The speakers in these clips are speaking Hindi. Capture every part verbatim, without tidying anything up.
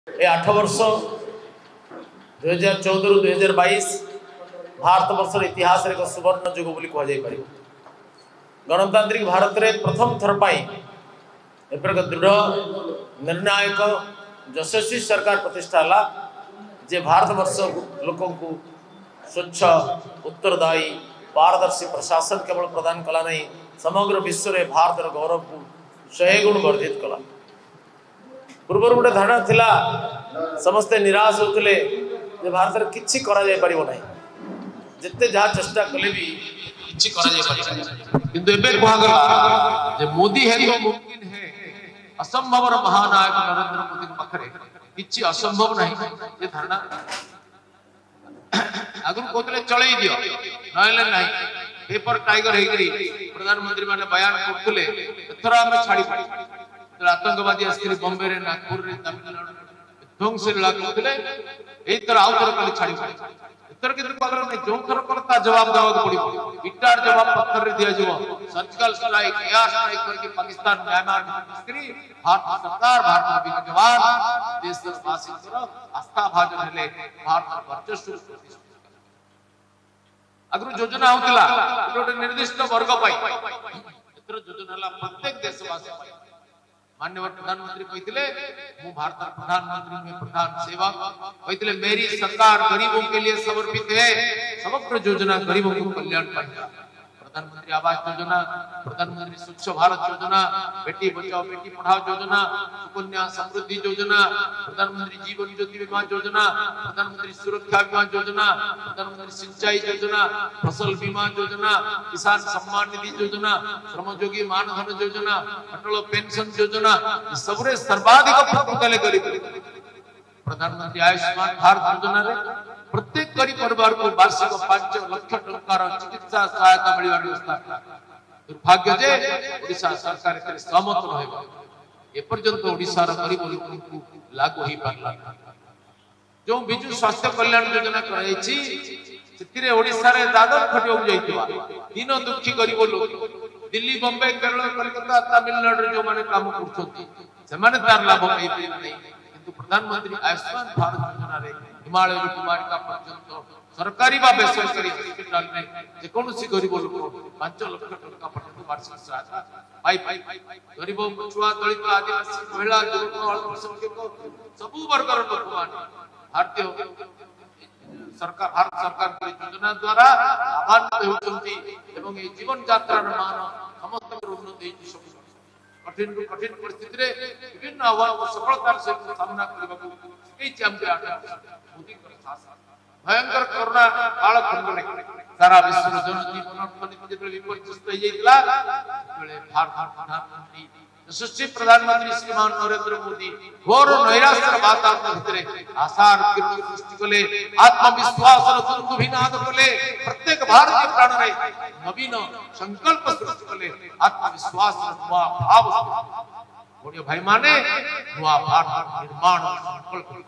ए आठ वर्ष दुई हजार चौदह रु दुई हजार बैश भारत वर्षर इतिहास एक सुवर्ण जुग बोली कह गणतांत्रिक भारत रे प्रथम थर एपर दृढ़ निर्णायक यशस्वी सरकार प्रतिष्ठा है जे भारत वर्ष लोक स्वच्छ उत्तरदायी पारदर्शी प्रशासन केवल प्रदान कला नहीं समग्र विश्व में भारत गौरव को शहे गुण वर्धित कला। पूर्व गोटे धारणा थिला समस्ते निराश होते भारत में किसी करा जाय परिबो नहीं जिते जहाँ चेष्टा कले भी किसी करा जाय परिबो किंतु एबे कहा गला जे मोदी है तो मुमकिन है असंभव महानायक नरेंद्र मोदी के पाखरे किसी असंभव नहीं ये धारणा आगु कहते चलई दियो नहले नहीं पेपर टाइगर हेगरी प्रधानमंत्री माने बयान करथले एथरा हम छाड़ी पड़ी आतंकवादी आसकरी बॉम्बे रे नागपुर रे तमिलनाडु ध्वंस लागुले एई तरह आउ तरह कली छाड़ी पड़ी एथर के पागल नहीं जो थर करता जवाब देवा पड़िबो इटार जवाब पत्थर रे दिया जबो सर्जिकल स्ट्राइक एयर स्ट्राइक करके पाकिस्तान म्यांमार आसकरी भारत सरकार भारत के जवान देशवासी तरफ आस्था भाजन हेले भारत वर्चस्व अगर योजना होतला गोटे निर्दिष्ट वर्ग पाई एतर योजना हला प्रत्येक देशवासी पाई माननीय प्रधानमंत्री कहते मु भारत प्रधानमंत्री में प्रधान सेवक कहते मेरी सरकार गरीबों के लिए समर्पित है समग्र योजना गरीबों को कल्याण पाई प्रधानमंत्री आवास योजना प्रधानमंत्री स्वच्छ भारत योजना बेटी बचाओ बेटी पढ़ाओ योजना सुकन्या समृद्धि योजना प्रधानमंत्री जीवन ज्योति बीमा योजना प्रधानमंत्री सुरक्षा बीमा योजना प्रधानमंत्री सिंचाई योजना फसल बीमा योजना किसान सम्मान निधि योजना श्रमयोगी मानधन योजना अटल पेंशन योजना सबरे सर्वाधिक प्रमुख गरीब प्रधानमंत्री आयुष्मान भारत योजना रे प्रत्येक गरीब परिवार को वार्षिक पांच लाख टंकार चिकित्सा सहायता मिलवा व्यवस्था दुर्भाग्य जे ओडिशा सरकार के सहमत रहबा ए पर्यंत ओडिशा रा गरीब लोक को लागू ही पारला जो बिजु स्वास्थ्य कल्याण योजना कराई छी सेतिरे ओडिशा रे दादर खटियो जाइतबा दिन दुखी गरीब लोक दिल्ली बॉम्बे केरल कलकत्ता तमिलनाडु जो माने काम करछथि से माने तार लाभ पाई पे नहीं किंतु प्रधानमंत्री आयुष्मान भारत योजना रे हिमालय कुमारिका पर्यंत सरकारी बा बेसरकारी हॉस्पिटल में जे कोनोसी गरीब लोक पांच लाख टका पर्यंत वार्षिक सहायता पाई पाई गरीब छुआ दलित आदिवासी महिला युवक अल्पसंख्यक सबु वर्गर लोक मान भारतीय सरकार भारत सरकार के योजना द्वारा लाभान्वित होचंती एवं ए जीवन यात्रा मान समस्त उन्नति सब कठिन कठिन परिस्थिति रे विभिन्न आह्वान को सफलता से सामना करबा को कई चामते आटा मोदी कर शासन भयंकर कोरोना काल खंड रे सारा विश्व जनजीवन अर्थनीति जे विपर्यस्त हो जाइतला बेले भारत प्रधानमंत्री यशस्वी प्रधानमंत्री श्रीमान नरेंद्र मोदी घोर नैराश्यर वातावरण भितरे आशार किरण सृष्टि कले आत्मविश्वास र दुर्भिनाद कले प्रत्येक भारतीय प्राण रे नवीन संकल्प सृष्टि कले आत्मविश्वास र नुआ भाव ओडियो भाई माने नुआ भारत निर्माण संकल्प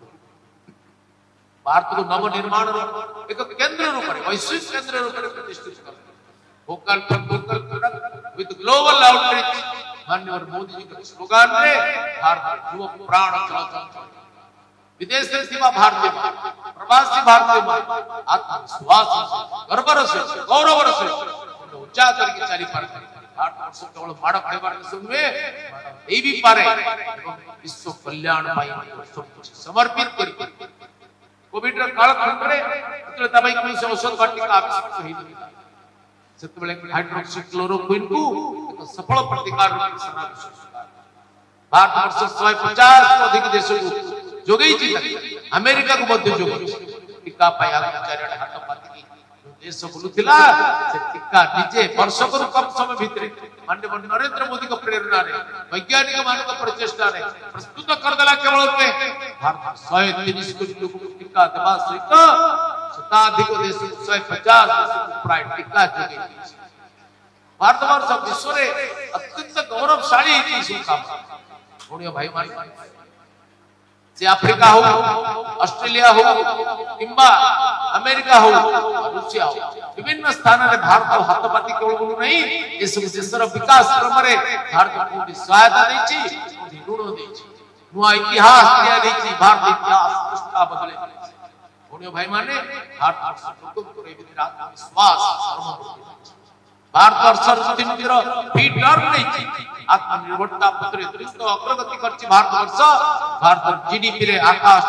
भारत को नव निर्माण एक केंद्र रूप में वैश्विक केंद्र रूप में प्रतिष्ठित कर vocal for local product with global outreach माननीय मोदी जी के स्लोगन रे भारत युवक प्राण चलचल विदेश से सीमा भारतीय प्रवासी भारतीय आत्मविश्वास गर्वर से गौरव से ऊंचा करके चाली पार भारत वर्ष केवल माड़ पड़ेबार सुनवे ए भी पारे विश्व कल्याण पाई सब कुछ समर्पित करी कोविड रे काल खंड रे मतलब तबाई कोई से औषध वाटिका आविष्कृत होई नहीं सेतबेले हाइड्रोक्सी क्लोरोक्विन को एक सफल प्रतिकार रूप में भारत वर्ष एक सौ पचास को अधिक देश को जोगई छी अमेरिका को मध्य जोगई टीका पाया चार हाथ पाती की देश बुलुथिला से टीका नीचे वर्षक रु कम समय भीतर माननीय नरेंद्र मोदी को प्रेरणा रे वैज्ञानिक मान को प्रचेष्टा रे प्रस्तुत कर देला केवल पे भारत एक सौ तीस कोटी लोग को टीका देबा सहित शताधिक देश एक सौ पचास देश को प्राय टीका जोगई भारत वर्ष विश्व रे अत्यंत गौरवशाली ई काम ओडियो भाई मान से अफ्रीका हो ऑस्ट्रेलिया हो किंबा अमेरिका हो रूसिया हो विभिन्न स्थान रे भारत हाथपाती केवल बोलू नहीं इस देशर विकास क्रम रे भारत को सहायता देछि ऋण देछि नुआ इतिहास दिया देछि भारत इतिहास पृष्ठा बदले ओडियो भाई माने भारत वर्ष लोक करे भितर आत्मविश्वास सर्वप्रति भारत वर्ष तीनतिर फीटर नहीं आत्मनिर्भरता पत्र द्रुत अग्रगति करछि भारत वर्ष भारत जीडीपी रे आकाश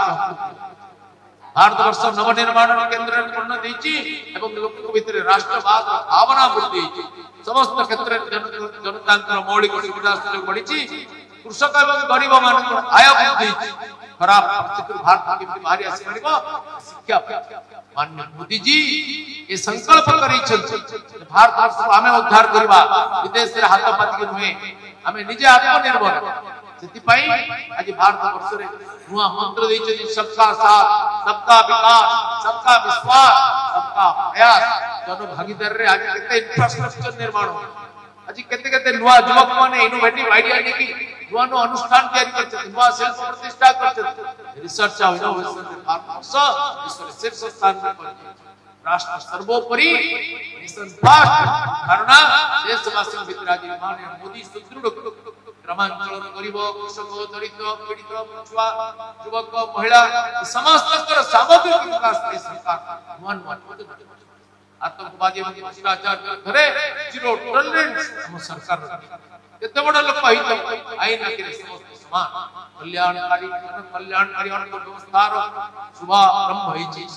भारत वर्ष नवनिर्माण केंद्र पूर्ण देछि एवं लोक भितर राष्ट्रवाद भावना वृद्धि समस्त क्षेत्र जनतांत्र मौलिक सुविधा सुयोग बढ़िछि कृषक एवं गरीब मान आय वृद्धि खराब परिस्थिति भारत के बाहरी आसी परिबो शिक्षा माननीय मोदी जी ये संकल्प करी छथि भारत वर्ष हमें उद्धार करबा विदेश रे हाथ पाती के नुहे हमें निजे आत्मनिर्भर सेति पई आज भारत वर्ष रे नुआ मंत्र दै छथि सबका साथ सबका विकास सबका विश्वास सबका प्रयास जन भागीदार रे आज केते इंफ्रास्ट्रक्चर निर्माण हो आज केते केते नुआ युवक माने इनोवेटिव आईडिया नेकी नुआ नो अनुष्ठान तैयारी करछथि नुआ शिल्प प्रतिष्ठा करछथि रिसर्च आ इनोवेशन रे भारत वर्ष विश्व रे शीर्ष स्थान पर पहुंचे राष्ट्र सर्वोपरि मिशन फास्ट कारण देशवासी भितर आज माननीय मोदी सुदृढ़ ग्रामांचल गरीब कृषक दरिद्र पीड़ित छुआ युवक महिला समस्त सामग्रिक विकास के सरकार नुआ नुआ आतंकवादी एवं भ्रष्टाचार घरे जीरो टॉलरेंस हम सरकार केते बड़ लोक हित आईन के समस्त समान कल्याणकारी कल्याणकारी अनेक व्यवस्थार शुभारंभ होईछि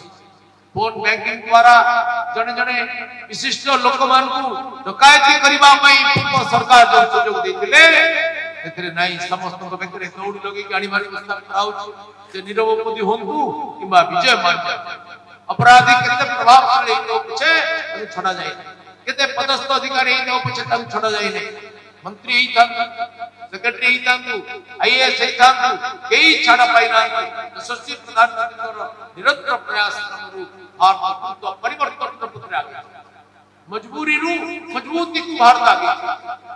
फोन बैंकिंग द्वारा जने जने विशिष्ट लोक मान को डकायती करिबा पई पूर्व सरकार जो सुयोग देथिले एतरे नाही समस्त को बेकरे दौड़ी लगे गाड़ी मारी व्यवस्था कराउ जे नीरव मोदी होंतु किबा विजय माल्या अपराधी केते प्रभावशाली लोग छे तब छोड़ा जाए केते पदस्थ अधिकारी हे लोग छे तब छोड़ा जाए नहीं मंत्री ही था सेक्रेटरी ही था आईएएस ही था केई छाड़ा पाइना यशस्वी प्रधानमंत्री निरंतर प्रयास करू और तो परिवर्तन पुत्र आ गया मजबूरी रू मजबूती को भारत आ गई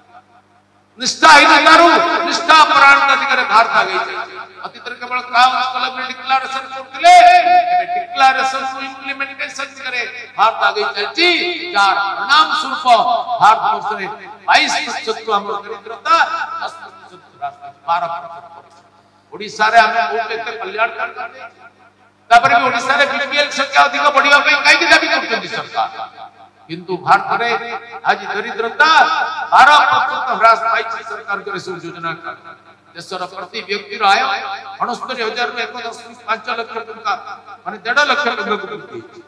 निष्ठा ही नदारू निष्ठा प्राण अधिकार भारत आ गई अतीत रे केवल काउंस क्लब में डिक्लेरेशन करथिले एबे डिक्लेरेशन को इंप्लीमेंटेशन करे भारत आ गई चलची चार परिणाम स्वरूप भारत वर्ष रे बाईस प्रतिशत को हम दरिद्रता दस प्रतिशत राष्ट्र बारह प्रतिशत ओडिसा रे हमें बहुत एते कल्याण करते तापर भी ओडिसा रे बीपीएल संख्या अधिक बढ़िया पे काई दाबी करते सरकार किंतु भारत रे आज दरिद्रता बारह प्रतिशत ह्रास पाई सरकार करे सब योजना का देशर प्रति व्यक्ति आय अठहत्तर हजार रु एक दशमिक पाँच लाख टका माने डेढ़ लाख टका को वृद्धि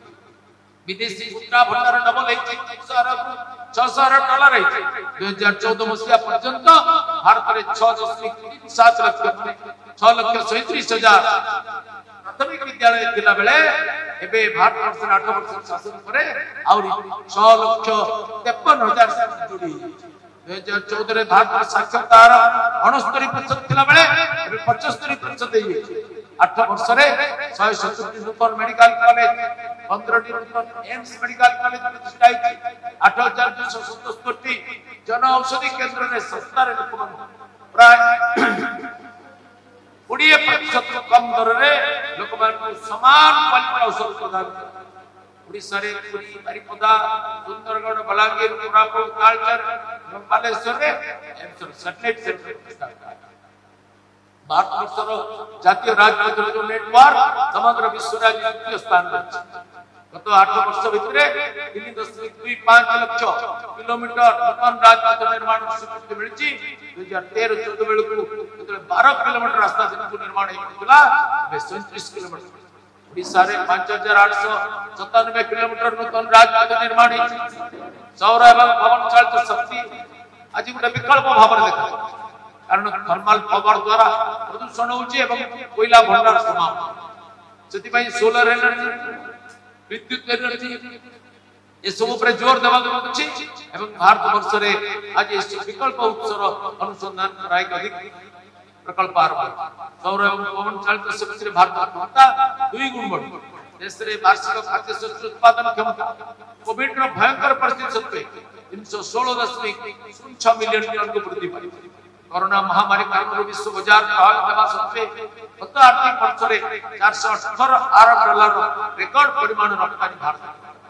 विदेशी मुद्रा भंडार डबल है छह अरब छह सौ अरब डॉलर है दो हज़ार चौदह मसीहा पर्यंत भारत रे छह दशमिक सात लाख छह लाख सैंतीस हजार प्राथमिक विद्यालय थिला बेले एबे भारत वर्ष आठ वर्ष शासन करे और छह लाख तिरपन हजार जोड़ी दो हज़ार चौदह रे भारत वर्ष साक्षरता उनहत्तर प्रतिशत थिला बेले एबे पचहत्तर प्रतिशत है आठ वर्ष रे एक सौ सत्तर नूतन मेडिकल कॉलेज पंद्रह नूतन एम्स मेडिकल कॉलेज प्रतिष्ठा है आठ हज़ार दो सौ सतहत्तर टी जन औषधि केंद्र रे सस्ता रे प्राय बीस प्रतिशत कम दर रे लोक मान समान क्वालिटी औषध प्रदान ओडिसा रे पुरी बारिपदा सुंदरगढ़ बलांगीर कोरापुट तालचर बालेश्वर रे एम्स सैटेलाइट सेंटर प्रतिष्ठा भारत वर्षर जातीय राजमार्ग जो नेटवर्क समग्र विश्व रे द्वितीय स्थान पर गत आठ वर्ष भितरे तीन दशमिक दो पाँच लाख किलोमीटर नूतन राजमार्ग निर्माण स्वीकृति मिलछि दो हज़ार तेरह चौदह बेलु को बारह किलोमीटर रास्ता दिन निर्माण हेतुला बे सैंतीस किलोमीटर ओडिसा रे पाँच हज़ार आठ सौ सत्तानवे किलोमीटर नूतन राजमार्ग निर्माण हेछि सौर एवं पवन चालित शक्ति आज गोटे विकल्प भाव देखा कारण थर्मल पावर द्वारा प्रदूषण होछि एवं कोयला भंडार समाप्त सेति पई सोलर एनर्जी विद्युत एनर्जी ए सब ऊपर जोर देबा अछि एवं भारत वर्ष रे आज इस विकल्प उत्सर अनुसंधान कराई अधिक प्रकल्प आरंभ सौर एवं पवन चालित शक्ति रे भारत क्षमता दुई गुण बढ़ देश रे वार्षिक खाद्य शस्य उत्पादन क्षमता कोविड रो भयंकर परिस्थिति सत्वे तीन सौ सोलह दशमिक शून्य छह मिलियन टन को वृद्धि पाई कोरोना महामारी कारण विश्व बाजार प्रभावित हेबा सत्वे गत आर्थिक वर्ष रे चार सौ अठारह अरब डॉलर रेकॉर्ड परिमाण रप्तानी भारत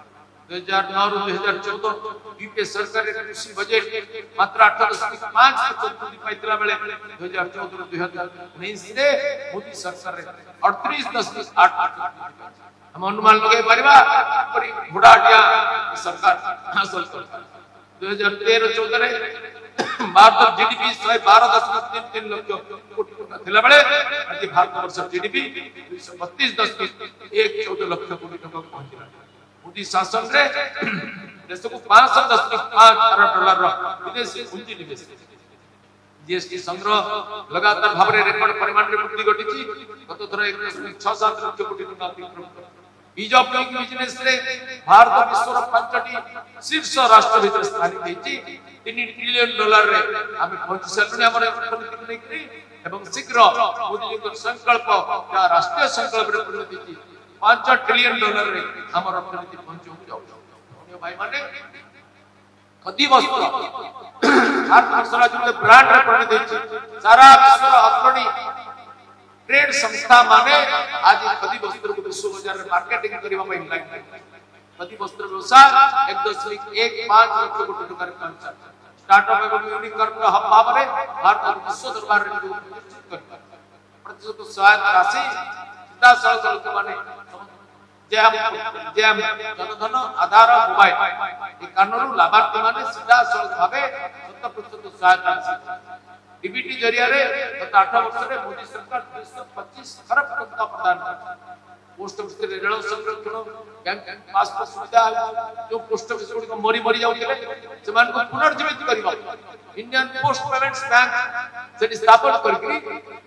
दो हजार नौ रु दो हजार चौदह यूपीए सरकार कृषि बजेट मात्र आठ दशमिक पाँच प्रतिशत वृद्धि पाइतला बेले दो हजार चौदह रु दो हजार उन्नीस रे मोदी सरकार रे अड़तीस दशमिक आठ प्रतिशत हम अनुमान लगे परिबा परि घोड़ाटिया सरकार हासिल कर दो हजार तेरह चौदह रे भारत जीडीपी एक सौ बारह दशमिक तीन तीन लाख कोटी टका थिला बेले आज भारत वर्ष जीडीपी दो सौ बत्तीस दशमिक एक चौदह लाख कोटी टका पहुंचला मोदी शासन रे देश को पाँच सौ दशमिक पाँच अरब डॉलर रो विदेशी पूंजी निवेश जीएसटी संग्रह लगातार भाव रे रेकॉर्ड परिमाण रे वृद्धि घटिछि गत थर एक दशमिक छह सात लाख कोटी टका अतिक्रमण ईज ऑफ डूइंग बिजनेस रे भारत विश्वर पांचटी शीर्ष राष्ट्र भितर स्थान देछि तीन ट्रिलियन डॉलर रे आमे पहुंची सलुने हमर अर्थनीति को लेकरी एवं शीघ्र मोदी जी को संकल्प या राष्ट्रीय संकल्प रे परिणत होछि पाँच ट्रिलियन डॉलर रे हमर अर्थनीति पहुंचो जाउ भाई माने खदी वस्त्र भारत वर्षला जो ब्रांड रे परिणत होछि सारा विश्व अग्रणी ट्रेड संस्था माने आज खदी वस्त्र को विश्व बाजार में मार्केटिंग करबा ପାଇଁ लाइन खदी वस्त्र व्यवसाय एक दशमिक एक पाँच लाख कोटी टका रे पहुंचा स्टार्टअप एवं यूनिकॉर्न हब भाव रे भारत विश्व दरबार रे प्रतिष्ठित कर प्रतिशत सहायता राशि सीधा सड़क लोक माने JAM JAM Jandhan Aadhaar mobile ए कानून लाभार्थी माने सीधा सड़क भाबे सत्तर प्रतिशत सहायता राशि डीबीटी जरिया रे गत आठ वर्ष रे मोदी सरकार दो सौ पच्चीस खरब टका प्रदान कर पोस्ट ऑफिस रे रेल संरक्षण बैंक पासपोर्ट सुविधा जो पोस्ट ऑफिस गुडी को मरी मरी जाउतिले सेमान को पुनर्जीवित करिबा इंडियन पोस्ट पेमेंट्स बैंक से स्थापन करकरी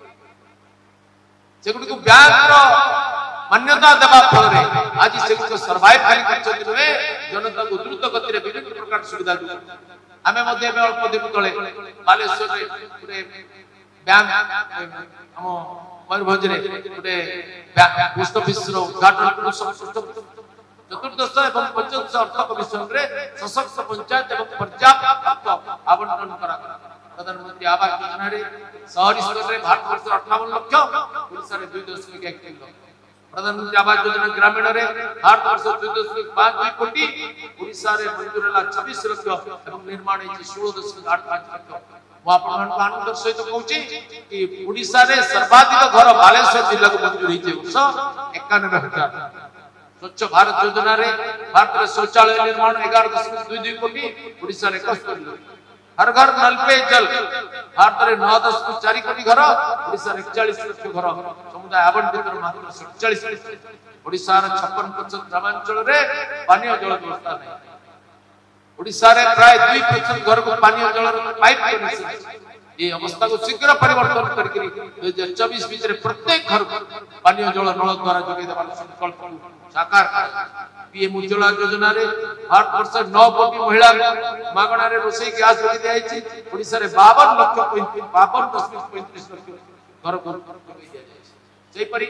सेगुडी को बैंक रो मान्यता देबा फल रे आज सेगुडी को सर्वाइव करि करछन में जनता को द्रुत गति रे विभिन्न प्रकार सुविधा दु आमे मध्ये में अल्प दिन तळे बालेश्वर रे पुरे बैंक हम मयूरभंज रे पुरे पोस्ट ऑफिस रो उद्घाटन चतुर्दश एवं पंचदश अर्थ कमिशन रे सशक्त पंचायत एवं पर्याप्त आवंटन करा प्रधानमंत्री आवास योजना रे शहरी स्तर रे भारत वर्ष अट्ठावन लाख ओडिसा रे दो दशमिक एक तीन लाख प्रधानमंत्री आवास योजना ग्रामीण रे भारत वर्ष दो दशमिक पाँच दुई कोटी ओडिसा रे मंजूर होला छब्बीस लाख एवं निर्माण है सोलह दशमिक आठ पाँच लाख मो आपन आनंद सहित कहूची कि ओडिसा रे सर्वाधिक घर बालेश्वर जिल्ला को मंजूर होइছে वर्ष इक्यानवे हजार स्वच्छ भारत योजना रे भारत रे शौचालय निर्माण ग्यारह दशमिक दो दो कोटी ओडिसा रे इकहत्तर लाख हर घर नल पे जल भारत रे नौ दशमिक चार कोटी घर ओडिसा रे इकतालीस लाख घर समुदाय आवंटित मात्र सैंतालीस ओडिसा रे छप्पन प्रतिशत ग्रामांचल रे पानी जल व्यवस्था नहीं ओडिसा रे प्राय दो प्रतिशत घर को पानी जल पाइप कनेक्शन ये अवस्था को शीघ्र परिवर्तन करके दो हजार चौबीस भीतर प्रत्येक घर को पानी जल नल द्वारा जोगे देवार संकल्प साकार पीएम उज्ज्वला योजना रे भारत वर्ष नौ कोटी महिला मागणा रे रोसई गैस जोगे दिया जायछि ओडिसा रे बावन लाख बावन दशमिक पैंतीस लाख घर को जोगे दिया जायछि सेही परि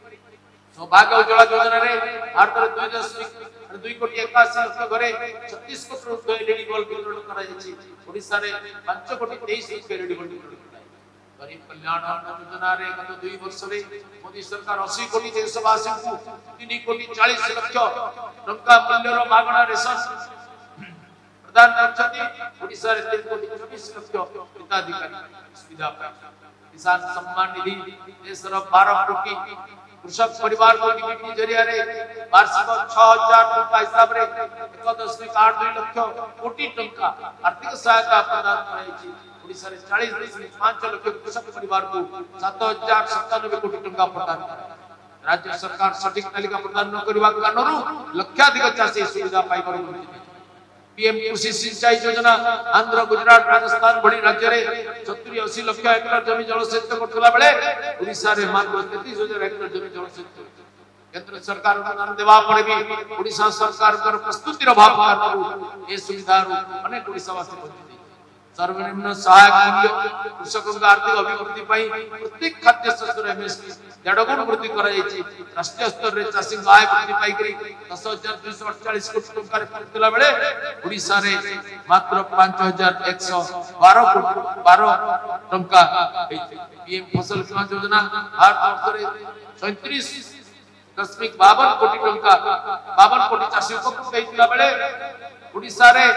सौभाग्य उज्ज्वला योजना रे भारत रे दो दशमिक दो कोटी इक्यासी लाख घरे छत्तीस कोटी रुपए एलईडी बल्ब वितरण करा जायछि ओडिसा रे पाँच कोटी तेईस लाख एलईडी बल्ब वितरण गरीब कल्याण योजना रे गत दो वर्ष रे मोदी सरकार अस्सी कोटी देशवासी को तीन कोटी चालीस लाख टंका मूल्य रो मागणा रेशन प्रदान करछथि ओडिसा रे तीन कोटी चौबीस लाख हिताधिकारी सुविधा पाए किसान सम्मान निधि देश रो बारह कोटी कृषक परिवार को डीबीटी जरिया रे वार्षिक छह हजार टंका हिसाब रे एक दशमिक आठ दो लाख कोटी टंका आर्थिक सहायता प्रदान कराइछि ओडिसा रे चालीस दशमिक पाँच लाख कृषक परिवार को सात हजार सत्तानवे कोटी टंका प्रदान राज्य सरकार सटीक तालिका प्रदान न करबा कारणरू लक्षाधिक चाषी सुविधा पाई पर पीएम कृषि सिंचाई योजना आंध्र गुजरात राजस्थान बड़ी राज्य रे सत्तर अस्सी लाख हेक्टर जमी जलसेचित करथला बेले ओडिसा रे मात्र तैंतीस हजार हेक्टर जमी जलसेचित केंद्र सरकार अनुदान देवा पड़े भी ओडिसा सरकार कर प्रस्तुतिर अभाव कारणरू ए सुविधा रो अनेक ओडिसावासी वंचित सर्वनिम्न सहायक मूल्य कृषकों का आर्थिक अभिवृद्धि पाई प्रत्येक खाद्य शस्य एमएसपी डेढ़ गुण वृद्धि करा जायछि राष्ट्रीय स्तर रे चाषी आय वृद्धि पाई करी दस हजार दो सौ अड़तालीस कोटी टंका रे पहुंचला बेले ओडिसा रे मात्र पाँच हजार एक सौ बारह कोटी बारह टंका पीएम फसल बीमा योजना भारत वर्ष रे सैंतीस दशमिक बावन कोटी टंका बावन कोटी चाषी उपकृत होइतिला बेले ओडिसा रे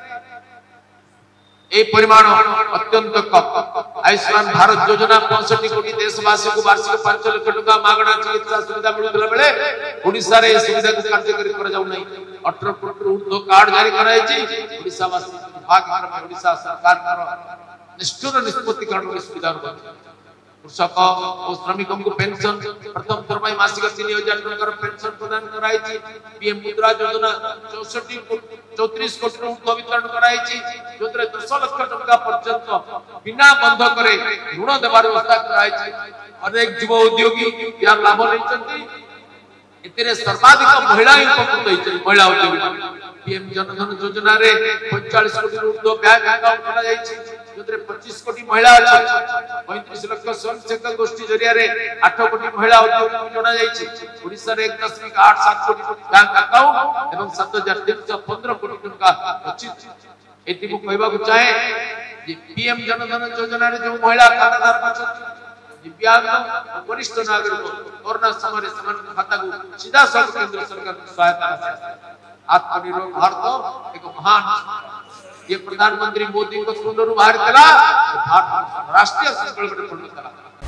ए परिमाण अत्यंत कम। आयुष्मान भारत योजना पैंसठ कोटी देशवासी को वार्षिक पांच लाख टका मागणा चिकित्सा सुविधा मिलुला बेले ओडिसा रे सुविधा को कार्यकारी करा जाउ नै। अठारह कोटी ऊर्ध्व कार्ड जारी कराई छी। ओडिसा वासी भाग्यक्रम ओडिसा सरकार निष्ठुर निष्पत्ति कारण सुविधा कृषक और श्रमिकों को पेंशन प्रथम थर में मासिक तीन हजार टकर पेंशन प्रदान कराई छी। पीएम मुद्रा योजना चौसठ चौतीस कोटी ऊर्ध्व वितरण कराई छी। जोतरे दस लाख टका पर्यंत बिना बंध करे ऋण देबार व्यवस्था कराई छी। अनेक युवा उद्योगी या लाभ लेचंती। इतने सर्वाधिक महिला उपकृत होइछी। महिला उद्योगी पीएम जनधन योजना रे पैंतालीस कोटी ऊर्ध्व बैंक अकाउंट खोला जाई छी। जोतरे पच्चीस कोटी महिला अछि। पैंतीस लाख स्वयं सहायता गोष्ठी जरिया रे आठ कोटी महिला उद्योग जोड़ा जाई छी। ओडिसा रे एक दशमिक आठ सात कोटी बैंक अकाउंट एवं सात हजार तीन सौ पंद्रह कोटी टका अछि। एति को कहबा को चाहे जे पीएम जनधन योजना रे जो महिला खाताधारक अछि दिव्यांग वरिष्ठ नागरिक कोरोना समय समान खाता को सीधा सब केंद्र सरकार की सहायता आत्मनिर्भर भारत एक महान ये प्रधानमंत्री मोदी को सुंदर बाहर चला भारत राष्ट्रीय संकल्प पूर्ण करा।